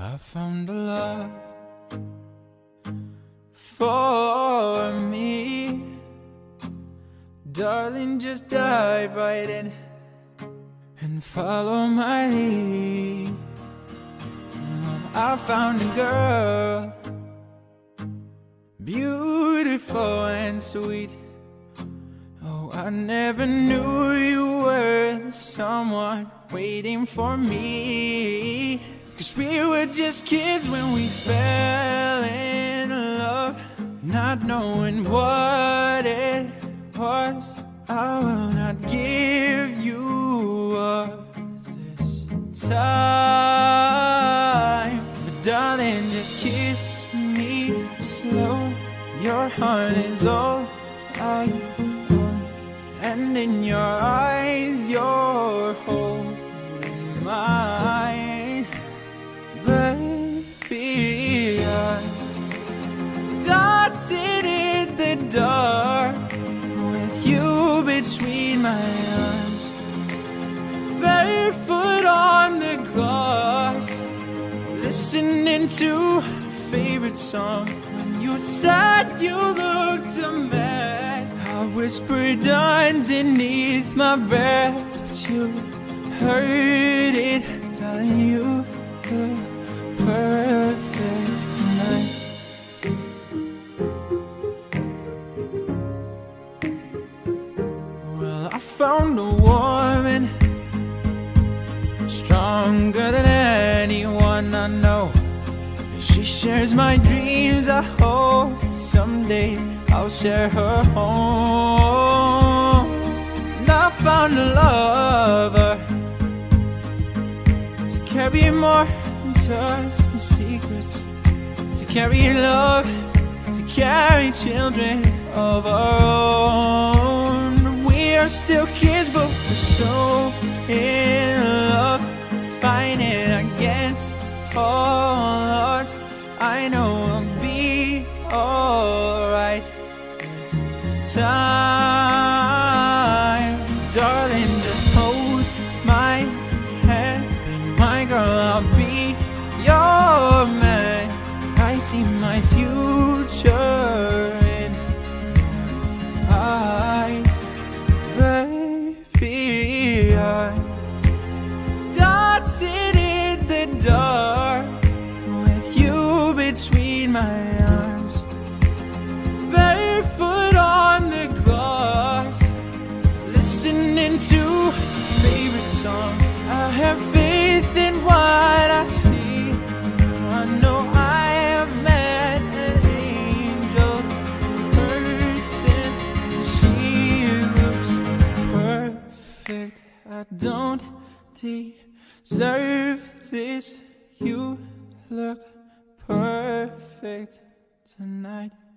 I found a love for me. Darling, just dive right in and follow my lead. I found a girl, beautiful and sweet. Oh, I never knew you were someone waiting for me. 'Cause we were just kids when we fell in love, not knowing what it was. I will not give you up this time, but darling, just kiss me slow. Your heart is all I want, and in your eyes you're holding mine. Baby, I'm dancing in the dark with you between my arms, barefoot on the grass, listening to a favorite song. When you said you looked a mess, I whispered underneath my breath, but you heard it, telling you the perfect night. Well, I found a woman stronger than anyone I know. She shares my dreams. I hope someday I'll share her home. And I found a lover to carry more than just my secrets, to carry love, to carry children of our own. We are still kids, but we're so in love, fighting against all odds. I know I'll be alright this time. Darling, just hold my hand, be my girl, I'll be your man. I see my future in your eyes, baby. I'm dancing in the dark with you between my arms, barefoot on the grass, listening to a favorite song. I have faith in what I see. I know I have met an angel person, and she looks perfect. I don't deserve this. You look perfect tonight.